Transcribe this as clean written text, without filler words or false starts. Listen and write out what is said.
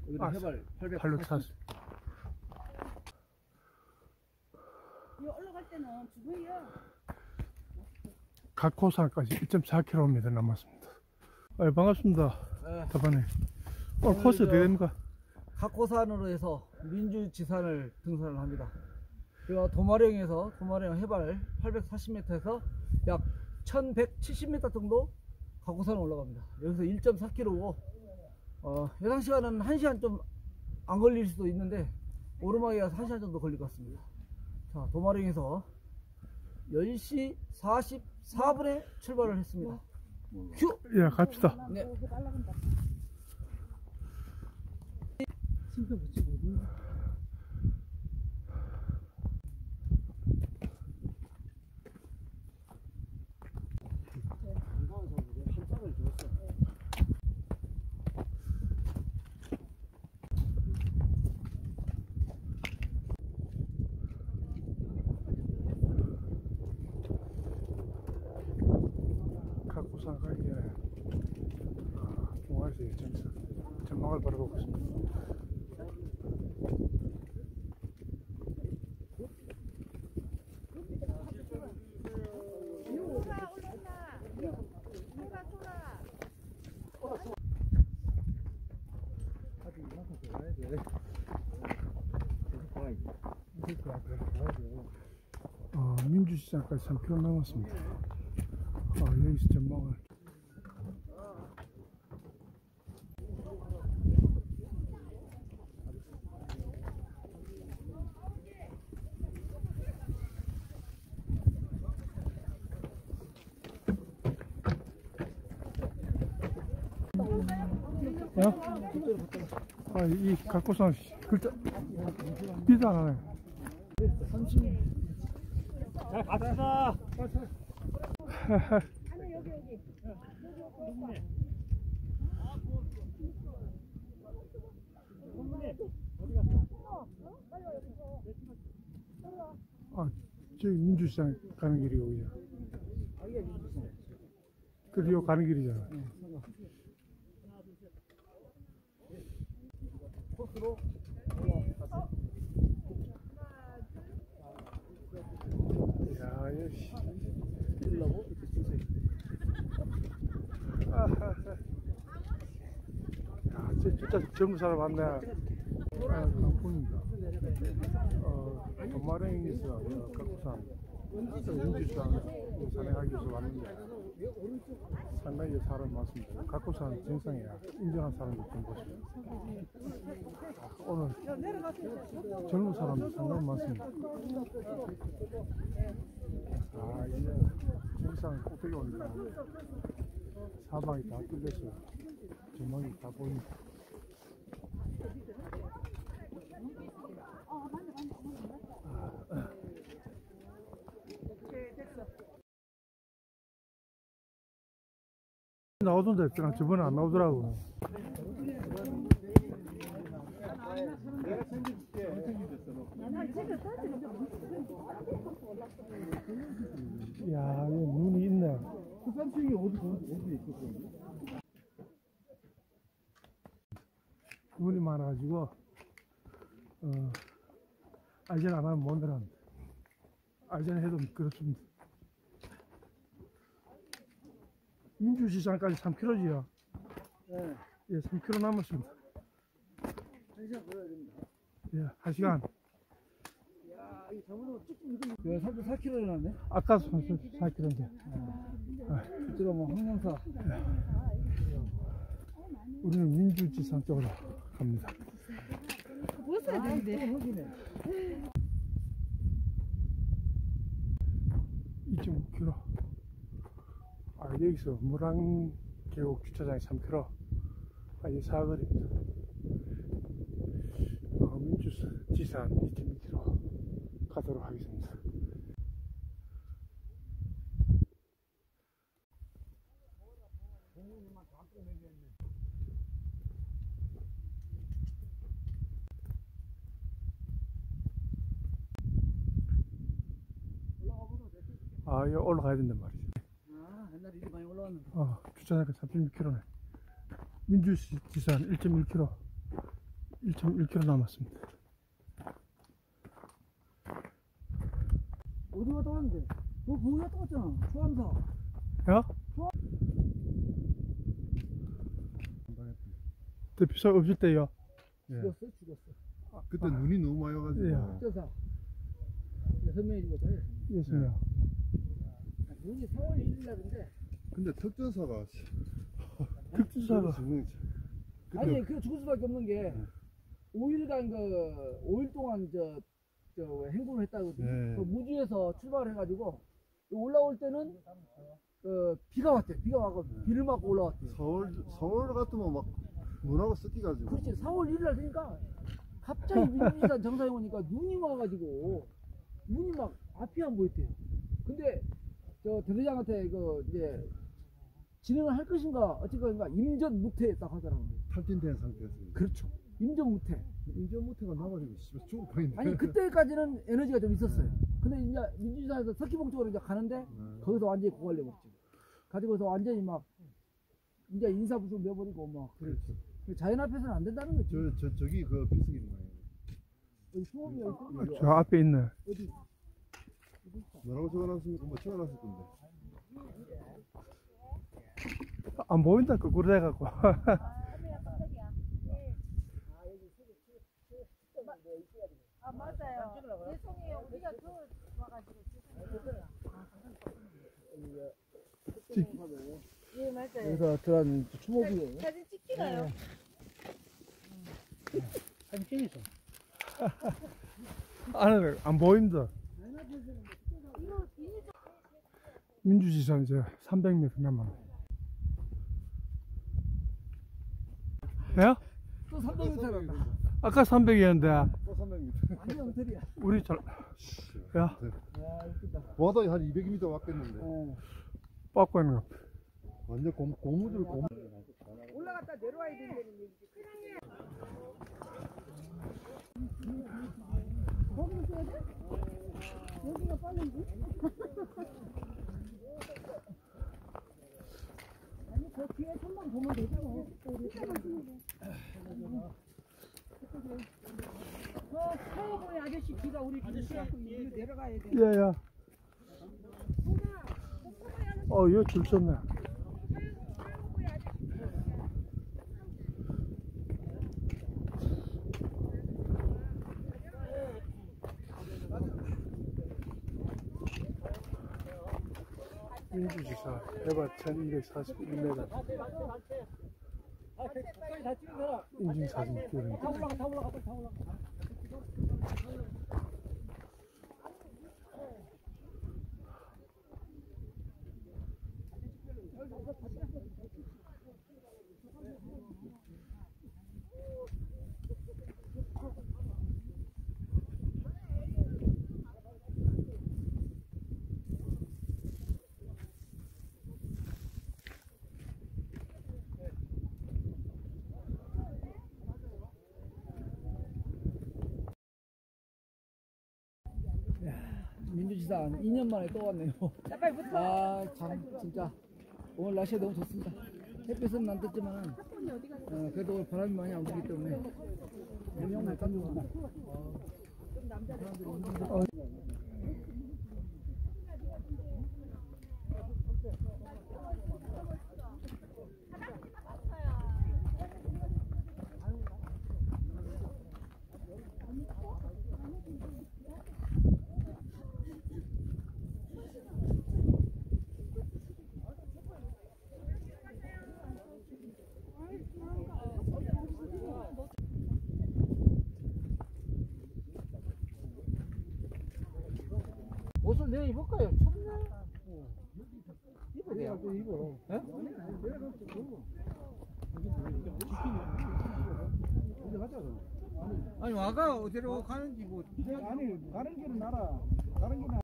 여기는 해발 840. 올라갈 때는 주부예요. 각호산까지 1.4km 남았습니다. 반갑습니다. 다반에. 오늘 코스 어떻게 됩니까? 각호산으로 해서 민주지산을 등산을 합니다. 그리고 도마령에서 도마령 해발 840m에서 약 1170m 정도 각호산을 올라갑니다. 여기서 1.4km고 예상 시간은 1시간 좀 안 걸릴 수도 있는데 오르막에 가서 1시간 정도 걸릴 것 같습니다. 자, 도마령에서 10시 44분에 출발을 했습니다. 큐! 예, 갑시다. 네. 각호산 가기 전에 동아시의 전망을 바라보고 있습니다. 민주시장까지 3km 남았습니다. 여기서 전망을 이 각고산 글자 비도 안 하네. 30. 자, 갑시다. 저기 민주시장 가는 길이 여기야. 그리고 가는 길이잖아. 코스로 야, 역시. 올라고 야, 진짜 젊은 사람 많네. 보입니다. 도마령에서 각호산 민주시장 산행하기 위해서 왔는데 상당히 사람 많습니다. 각호산 정상에 인정한 사람들 좀 보시죠. 오늘 젊은 사람들 상당히 많습니다. 이제 정상 꼭대기 오니까 사방이 다 뚫려서 전망이 다 보입니다. 나오던데 그냥 저번에 안 나오더라고. 야, 눈이 있네. 수산층이 어디 있었어요? 눈이 많아가지고 알전 안 하면 못 내려갑니다. 알전 해도 그렇습니다. 민주시장까지 3km지요. 네. 예, 3km 남았습니다. 1시간 걸어야 됩니다. 예, 1시간. 야, 이 저번에 쭉쭉 이거 34km 나네. 아까 4km인데. 이쪽가 뭐 황량사. 우리는 민주지산 쪽으로 갑니다. 벗어야 되는데. 2.5km. 여기서 무랑계곡 주차장이 3km. 이 사거리입니다. 민주지산 2.2km 가도록 하겠습니다. 여기 올라가야 된단 말이죠. 옛날에 이리 많이 올라왔는데. 주차장까지 3.6km네. 민주지산 1.1km. 1.1km 남았습니다. 어디 갔다 왔는데? 너 거기 갔다 왔잖아. 초암사. 야? 대피소 없을 때요. 죽었어? 그때 눈이 너무 많이 와가지고. 예. 특전사. 6명이 죽었다. 예수님. 눈이 4월 1일 날인데. 근데 특전사가 특수사가 아니, 그 죽을 수밖에 없는 게 5일간 5일 동안 저 행군을 했다거든. 네. 그 무주에서 출발을 해가지고 올라올 때는 비가 왔대. 비가 와서 비를 맞고 올라왔대. 서울 같으면 막 눈하고 섞여가지고. 그렇지. 4월 1일 날 되니까 갑자기 민주산 정상에 오니까 눈이 와가지고 눈이 막 앞이 안 보였대요. 근데 저 대대장한테 이제 진행을 할 것인가 어쨌거나 임전 무퇴 딱 하더라고요. 탈진된 상태였습니다. 그렇죠. 임전 무퇴. 인전 모태가 나가지고 씨발 죽을 뻔했네. 아니 그때까지는 에너지가 좀 있었어요. 근데 이제 민주주의에서 석기봉 쪽으로 이제 가는데 거기서 완전히 고갈려 먹죠. 가지고서 완전히 막 이제 인사부속 내버리고 막 그랬죠. 자연 앞에서는 안 된다는 거지. 저기 그 비스기인 거예요. 어디 수업이야 있어? 저 앞에 있네. 어디? 뭐라고 적어놨습니까? 뭐 적어놨을 건데. 안 보인다, 거꾸로 돼갖고. 아 맞아요. 죄송해요. 우리가 와가지고 예 맞아요. 여기서 들어간 추모비예요. 사진 찍히나요? 안에 안 보인다. 민주지산 이제 300m 남았네. 야? 또 300m 간다. 아까 300이었는데 또 300m. 완전 엉터리야. 우리 잘 야, 야 웃긴다. 와도 한 200m 왔겠는데. 빠꾸 있는 거. 완전 고무줄 고무. 올라갔다 내려와야 된다는 얘기지. 거기로 써야 돼? 여기가 빠른지? 아니 저 뒤에 선방 보면 되잖아. 저 카우보이 아저씨 뒤가 우리 뒤에 일로 내려가야 돼. 야야. 이거 줄 섰네. 민주지사 해발 1241m. 인증 사진 찍으니까. 다 올라가. 민주지사 2년 만에 또 왔네요. 아, 참, 진짜. 오늘 날씨가 너무 좋습니다. 햇빛은 안 떴지만, 그래도 오늘 바람이 많이 안 불기 때문에. 영향을 깜짝 옷을 내가 입을까요? 춥네. 입어야 입어. 예? 아니 와가 어디로 가는지 뭐. 아니 가는 길은 알아. 가는 길은